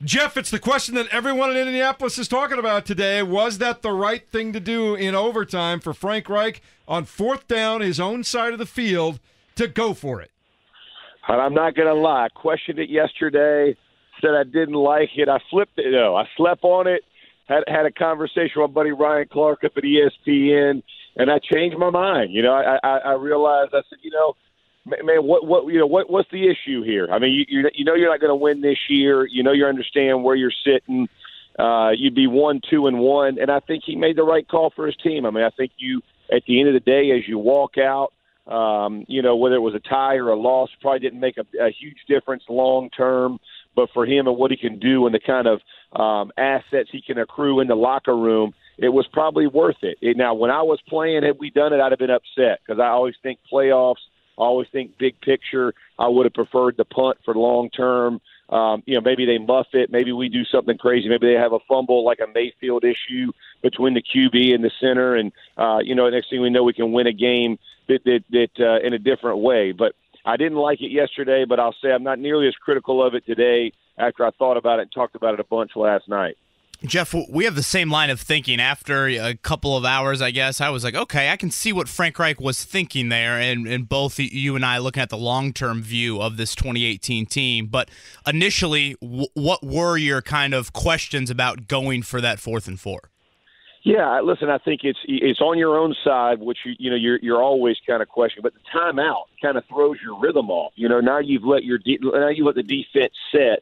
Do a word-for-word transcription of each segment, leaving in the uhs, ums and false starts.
Jeff, it's the question that everyone in Indianapolis is talking about today. Was that the right thing to do in overtime for Frank Reich on fourth down, his own side of the field, to go for it? And I'm not going to lie. I questioned it yesterday, said I didn't like it. I flipped it. No, I slept on it, had had a conversation with my buddy Ryan Clark up at E S P N, and I changed my mind. You know, I, I, I realized, I said, you know, man, what, what, you know, what, what's the issue here? I mean, you, you, you know, you're not going to win this year. You know, you understand where you're sitting. Uh, you'd be one, two, and one, and I think he made the right call for his team. I mean, I think you, at the end of the day, as you walk out, um, you know, whether it was a tie or a loss, probably didn't make a, a huge difference long term. But for him and what he can do and the kind of um, assets he can accrue in the locker room, it was probably worth it. it. Now, when I was playing, had we done it, I'd have been upset because I always think playoffs. I always think big picture. I would have preferred the punt for long term. Um, you know, maybe they muff it. Maybe we do something crazy. Maybe they have a fumble like a Mayfield issue between the Q B and the center. And, uh, you know, next thing we know, we can win a game that, that, that uh, in a different way. But I didn't like it yesterday, but I'll say I'm not nearly as critical of it today after I thought about it and talked about it a bunch last night. Jeff, we have the same line of thinking. After a couple of hours, I guess, I was like, okay, I can see what Frank Reich was thinking there, and, and both you and I looking at the long-term view of this twenty eighteen team. But initially, w- what were your kind of questions about going for that fourth and four? Yeah, listen, I think it's it's on your own side, which you you know you're you're always kind of questioning, but the timeout kind of throws your rhythm off. You know, now you've let your de- now you let the defense set.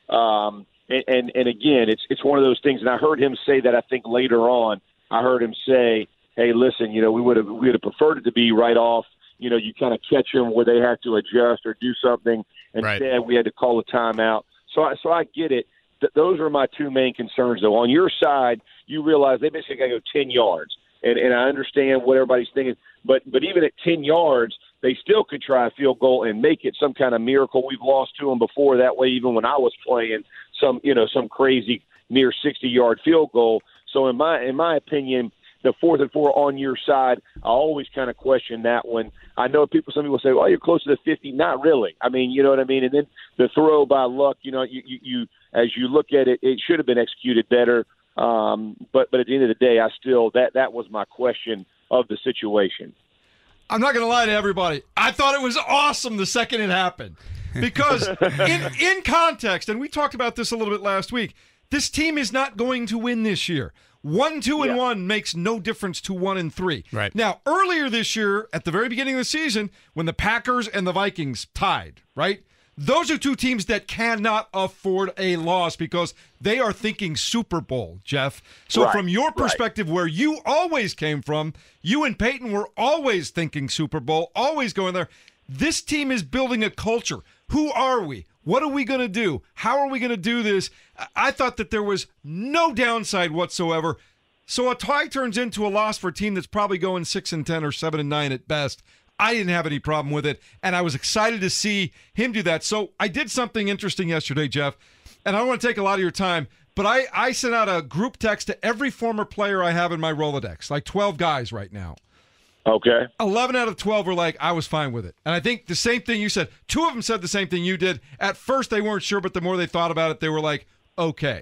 Um, And, and and again, it's it's one of those things. And I heard him say that. I think later on, I heard him say, "Hey, listen, you know, we would have we would have preferred it to be right off. You know, you kind of catch them where they have to adjust or do something. Instead, right. we had to call a timeout. So I so I get it. Th- those are my two main concerns, though. On your side, you realize they basically got to go ten yards, and and I understand what everybody's thinking. But but even at ten yards, they still could try a field goal and make it some kind of miracle. We've lost to them before that way, even when I was playing. Some, you know, some crazy near sixty-yard field goal. So in my in my opinion, the fourth and four on your side, I always kind of question that one. I know people, some people say, "Well, you're close to the fifty." Not really. I mean, you know what I mean. And then the throw by luck, you know, you you, you as you look at it, it should have been executed better. Um, but but at the end of the day, I still that that was my question of the situation. I'm not going to lie to everybody. I thought it was awesome the second it happened. Because in in context, and we talked about this a little bit last week, this team is not going to win this year. One, two, and yeah. one makes no difference to one and three. Right. Now, earlier this year, at the very beginning of the season, when the Packers and the Vikings tied, right? Those are two teams that cannot afford a loss because they are thinking Super Bowl, Jeff. So right. from your perspective, right. where you always came from, you and Peyton were always thinking Super Bowl, always going there. This team is building a culture. Who are we? What are we going to do? How are we going to do this? I thought that there was no downside whatsoever. So a tie turns into a loss for a team that's probably going six and ten or seven and nine at best. I didn't have any problem with it, and I was excited to see him do that. So I did something interesting yesterday, Jeff, and I don't want to take a lot of your time, but I, I sent out a group text to every former player I have in my Rolodex, like twelve guys right now. Okay. eleven out of twelve were like, I was fine with it. And I think the same thing you said. Two of them said the same thing you did. At first, they weren't sure, but the more they thought about it, they were like, okay.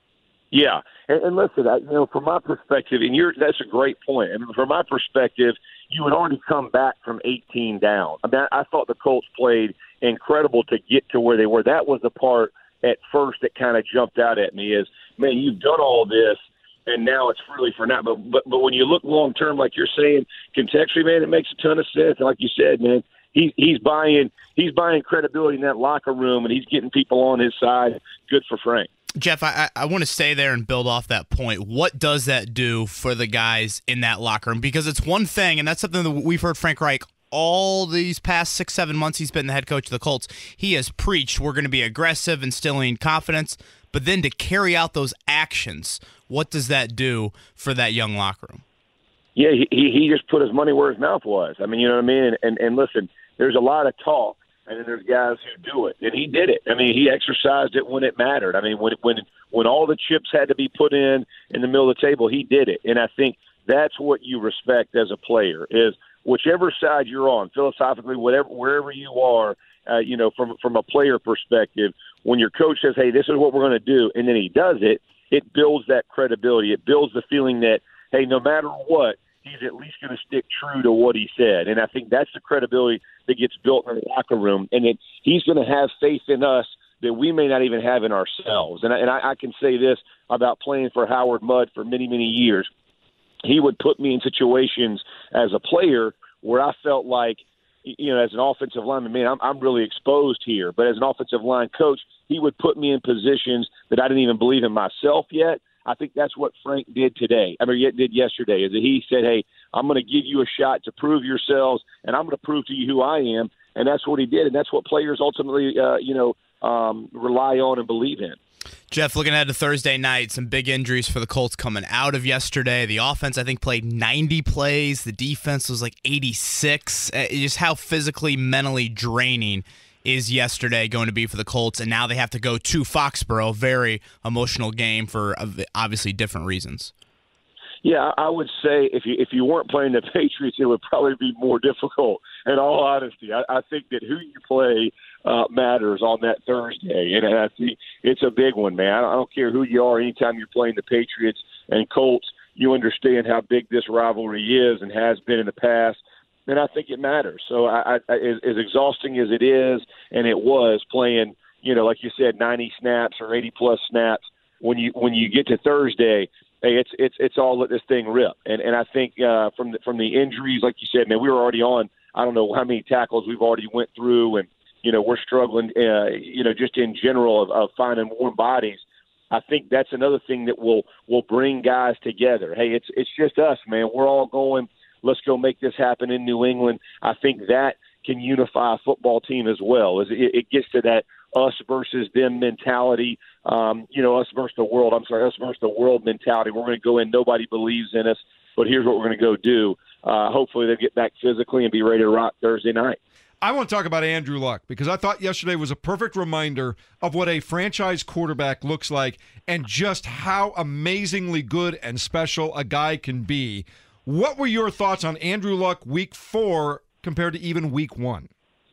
Yeah. And, and listen, I, you know, from my perspective, and you're, that's a great point. I mean, from my perspective, you had already come back from eighteen down. I mean, I, I thought the Colts played incredible to get to where they were. That was the part at first that kind of jumped out at me is, man, you've done all this. And now it's really for now. But but but when you look long term, like you're saying, contextually, man, it makes a ton of sense. And like you said, man, he he's buying he's buying credibility in that locker room, and he's getting people on his side. Good for Frank. Jeff, I, I want to stay there and build off that point. What does that do for the guys in that locker room? Because it's one thing, and that's something that we've heard Frank Reich all these past six, seven months he's been the head coach of the Colts. He has preached we're going to be aggressive, instilling confidence. But then to carry out those actions, what does that do for that young locker room? Yeah, he he just put his money where his mouth was. I mean, you know what I mean? And, and, and listen, there's a lot of talk, and then there's guys who do it. And he did it. I mean, he exercised it when it mattered. I mean, when when when all the chips had to be put in in the middle of the table, he did it. And I think that's what you respect as a player is whichever side you're on, philosophically, whatever wherever you are, uh, you know, from from a player perspective, when your coach says, hey, this is what we're going to do, and then he does it, it builds that credibility. It builds the feeling that, hey, no matter what, he's at least going to stick true to what he said. And I think that's the credibility that gets built in the locker room, and that he's going to have faith in us that we may not even have in ourselves. And I, and I, I can say this about playing for Howard Mudd for many, many years. He would put me in situations as a player where I felt like, you know, as an offensive lineman, man, I'm, I'm really exposed here. But as an offensive line coach, he would put me in positions that I didn't even believe in myself yet. I think that's what Frank did today. I mean, did yesterday, is that he said, hey, I'm going to give you a shot to prove yourselves, and I'm going to prove to you who I am. And that's what he did, and that's what players ultimately, uh, you know, um, rely on and believe in. Jeff, looking ahead to Thursday night, some big injuries for the Colts coming out of yesterday. The offense, I think, played ninety plays. The defense was like eighty-six. Uh, just how physically, mentally draining is yesterday going to be for the Colts, and now they have to go to Foxborough. Very emotional game for obviously different reasons. Yeah, I would say if you if you weren't playing the Patriots, it would probably be more difficult. In all honesty, I, I think that who you play uh, matters on that Thursday, and I think it's a big one, man. I don't, I don't care who you are. Anytime you're playing the Patriots and Colts, you understand how big this rivalry is and has been in the past. And I think it matters. So I, I, as, as exhausting as it is, and it was playing, you know, like you said, ninety snaps or eighty plus snaps. When you when you get to Thursday, hey, it's it's it's all let this thing rip. And and I think uh, from the, from the injuries, like you said, man, we were already on. I don't know how many tackles we've already went through, and you know we're struggling. Uh, you know, just in general of, of finding warm bodies. I think that's another thing that will will bring guys together. Hey, it's it's just us, man. We're all going. Let's go make this happen in New England. I think that can unify a football team as well. As it, it gets to that us versus them mentality, um, you know, us versus the world. I'm sorry, us versus the world mentality. We're going to go in. Nobody believes in us, but here's what we're going to go do. Uh, hopefully they'll get back physically and be ready to rock Thursday night. I want to talk about Andrew Luck because I thought yesterday was a perfect reminder of what a franchise quarterback looks like and just how amazingly good and special a guy can be. What were your thoughts on Andrew Luck week four compared to even week one?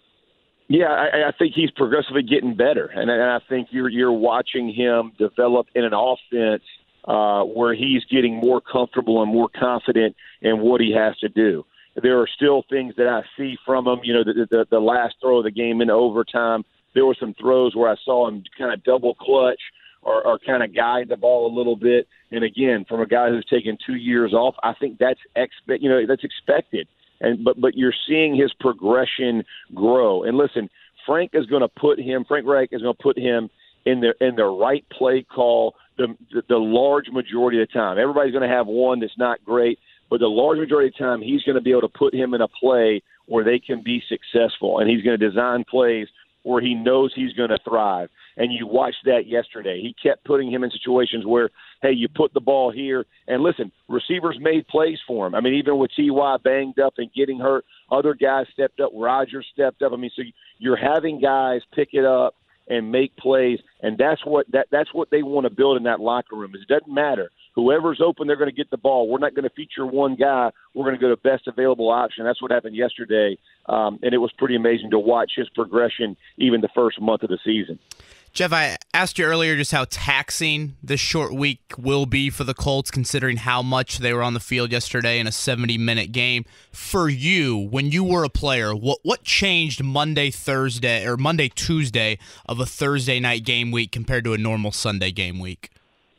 Yeah, I, I think he's progressively getting better, and, and I think you're you're watching him develop in an offense uh, where he's getting more comfortable and more confident in what he has to do. There are still things that I see from him. You know, the, the, the last throw of the game in overtime, there were some throws where I saw him kind of double clutch or, or kind of guide the ball a little bit. And again, from a guy who's taken two years off, I think that's expe- you know that's expected. And but but you're seeing his progression grow. And listen, Frank is going to put him. Frank Reich is going to put him in the in the right play call the, the the large majority of the time. Everybody's going to have one that's not great, but the large majority of the time, he's going to be able to put him in a play where they can be successful, and he's going to design plays where he knows he's going to thrive. And you watched that yesterday. He kept putting him in situations where, hey, you put the ball here. And listen, receivers made plays for him. I mean, even with T Y banged up and getting hurt, other guys stepped up. Rodgers stepped up. I mean, so you're having guys pick it up and make plays, and that's what that that's what they want to build in that locker room. It doesn't matter. Whoever's open, they're going to get the ball. We're not going to feature one guy. We're going to go to best available option. That's what happened yesterday, um, and it was pretty amazing to watch his progression even the first month of the season. Jeff, I asked you earlier just how taxing this short week will be for the Colts, considering how much they were on the field yesterday in a seventy-minute game. For you, when you were a player, what what changed Monday, Thursday, or Monday, Tuesday of a Thursday night game week compared to a normal Sunday game week?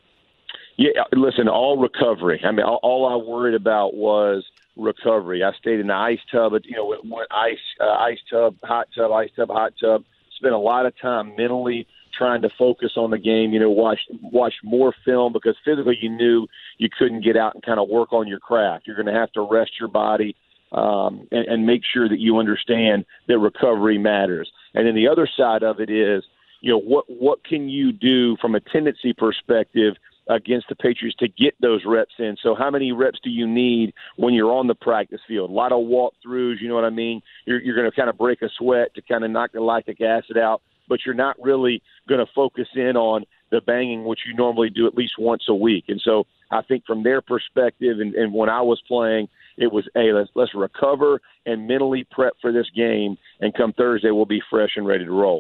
Yeah, listen, all recovery. I mean, all, all I worried about was recovery. I stayed in the ice tub, you know, went ice, uh, ice tub, hot tub, ice tub, hot tub. Spent a lot of time mentally trying to focus on the game, you know, watch watch more film because physically you knew you couldn't get out and kind of work on your craft. You're going to have to rest your body um, and, and make sure that you understand that recovery matters. And then the other side of it is, you know, what what can you do from a tendency perspective against the Patriots to get those reps in? So how many reps do you need when you're on the practice field? A lot of walkthroughs, you know what I mean? You're, you're going to kind of break a sweat to kind of knock the lactic acid out, but you're not really going to focus in on the banging, which you normally do at least once a week. And so I think from their perspective, and, and when I was playing, it was, hey, let's, let's recover and mentally prep for this game, and come Thursday, we'll be fresh and ready to roll.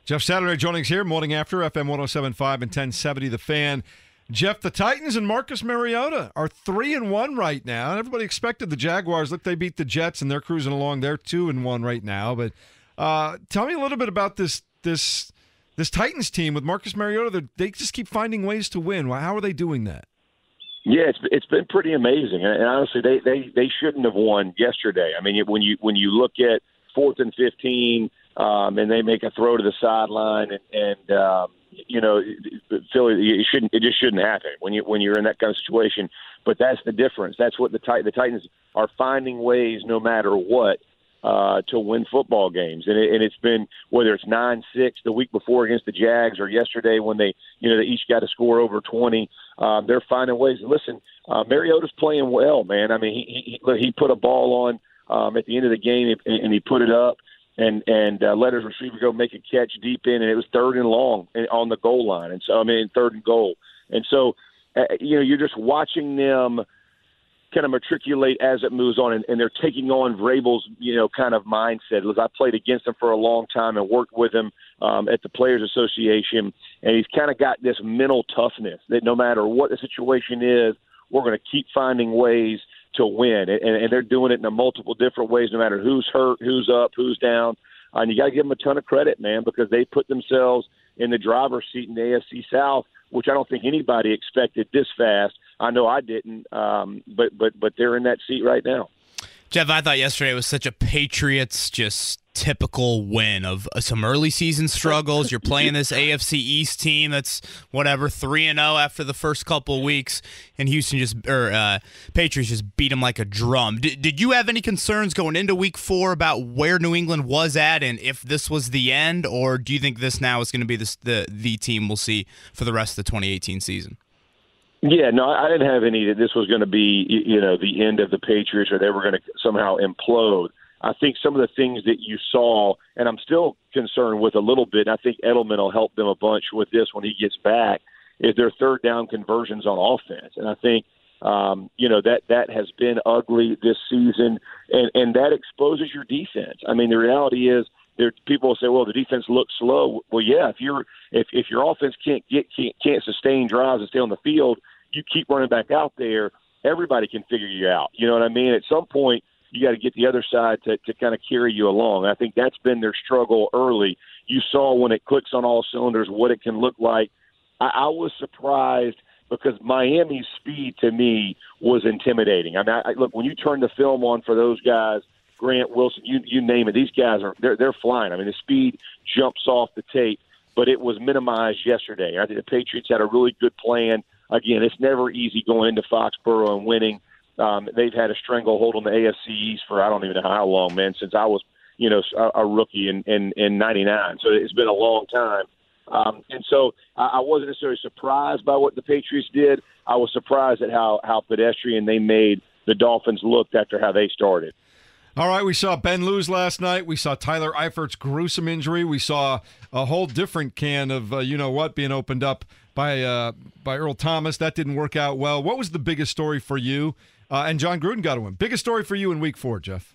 Jeff Saturday joining us here, morning after, F M one oh seven point five and ten seventy The Fan. Jeff, the Titans and Marcus Mariota are three and one right now. Everybody expected the Jaguars. Look, they beat the Jets, and they're cruising along. They're two and one right now. But uh, tell me a little bit about this this this Titans team with Marcus Mariota. They just keep finding ways to win. How are they doing that? Yeah, it's it's been pretty amazing, and honestly, they they they shouldn't have won yesterday. I mean, when you when you look at fourth and fifteen, um, and they make a throw to the sideline, and, and um, you know, Philly, it shouldn't it just shouldn't happen when you when you're in that kind of situation. But that's the difference. That's what the the Titans are finding ways, no matter what, uh, to win football games. And, it, and it's been, whether it's nine six the week before against the Jags, or yesterday when they, you know, they each got to score over twenty. Um, they're finding ways. Listen, uh, Mariota's playing well, man. I mean, he he, he put a ball on um, at the end of the game, and, and he put it up, and and uh, let his receiver go make a catch deep in, and it was third and long on the goal line. And so, I mean, third and goal. And so, uh, you know, you're just watching them kind of matriculate as it moves on, and, and they're taking on Vrabel's, you know, kind of mindset. Look, I played against him for a long time and worked with him um, at the Players Association, and he's kind of got this mental toughness that no matter what the situation is, we're going to keep finding ways to win, and, and they're doing it in a multiple different ways, no matter who's hurt, who's up, who's down. Uh, and you got to give them a ton of credit, man, because they put themselves in the driver's seat in the A F C South, which I don't think anybody expected this fast. I know I didn't, um, but but but they're in that seat right now. Jeff, I thought yesterday was such a Patriots just typical win of uh, some early season struggles. You're playing this A F C East team that's whatever three and zero after the first couple of weeks, and Houston just or uh, Patriots just beat them like a drum. D- did you have any concerns going into Week Four about where New England was at and if this was the end, or do you think this now is going to be this, the the team we'll see for the rest of the twenty eighteen season? Yeah, no, I didn't have any that this was going to be, you know, the end of the Patriots or they were going to somehow implode. I think some of the things that you saw, and I'm still concerned with a little bit, and I think Edelman will help them a bunch with this when he gets back, is their third down conversions on offense. And I think, um, you know, that that has been ugly this season, and, and that exposes your defense. I mean, the reality is, there people will say, well, the defense looks slow. Well, yeah, if you're if, if your offense can't get can't, can't sustain drives and stay on the field, you keep running back out there, everybody can figure you out. You know what I mean? At some point, you got to get the other side to, to kind of carry you along. I think that's been their struggle early. You saw when it clicks on all cylinders what it can look like. I, I was surprised because Miami's speed to me was intimidating. I mean, I, look, when you turn the film on for those guys, Grant Wilson, you you name it, these guys are they're they're flying. I mean, the speed jumps off the tape, but it was minimized yesterday. I think the Patriots had a really good plan. Again, it's never easy going into Foxborough and winning. Um, they've had a stranglehold on the A F C East for I don't even know how long, man, since I was, you know, a, a rookie in in, in ninety-nine. So it's been a long time. Um, and so I, I wasn't necessarily surprised by what the Patriots did. I was surprised at how, how pedestrian they made the Dolphins look after how they started. All right, we saw Ben lose last night. We saw Tyler Eifert's gruesome injury. We saw a whole different can of uh, you-know-what being opened up by uh, by Earl Thomas. That didn't work out well. What was the biggest story for you? Uh, and John Gruden got to win. Biggest story for you in Week Four, Jeff?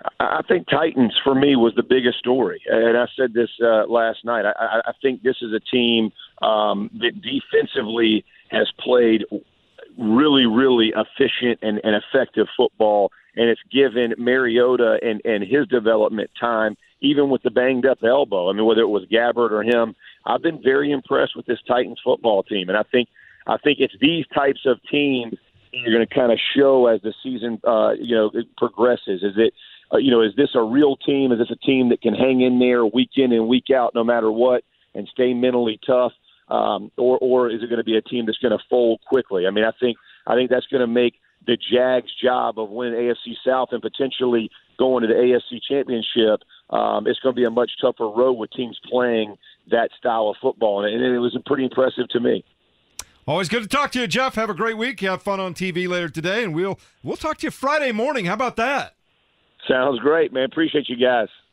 I think Titans, for me, was the biggest story. And I said this uh, last night. I, I think this is a team um, that defensively has played really, really efficient and, and effective football, and it's given Mariota and, and his development time, even with the banged-up elbow. I mean, whether it was Gabbert or him, I've been very impressed with this Titans football team, and I think I think it's these types of teams you're going to kind of show as the season, uh, you know, it progresses. Is it, uh, you know, is this a real team? Is this a team that can hang in there week in and week out, no matter what, and stay mentally tough? Um, or, or is it going to be a team that's going to fold quickly? I mean, I think I think that's going to make the Jags' job of winning A F C South and potentially going to the A F C Championship. Um, it's going to be a much tougher road with teams playing that style of football, and it was pretty impressive to me. Always good to talk to you, Jeff. Have a great week. You have fun on T V later today, and we'll we'll talk to you Friday morning. How about that? Sounds great, man. Appreciate you guys.